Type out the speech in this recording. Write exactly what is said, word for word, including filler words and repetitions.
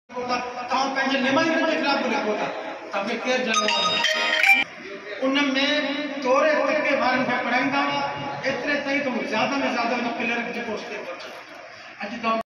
तव्हां पंहिंजे निमाइंदनि जे ख़िलाफ़ लिखो था तव्हांखे केरु ॼाणे उन में तोरे तके वारनि खे पढ़ाईंदा हुआ एतिरे ताईं त हू ज़्यादा में ज़्यादा उन क्लर्क जी पोस्ट ते पहुची अॼु तव्हां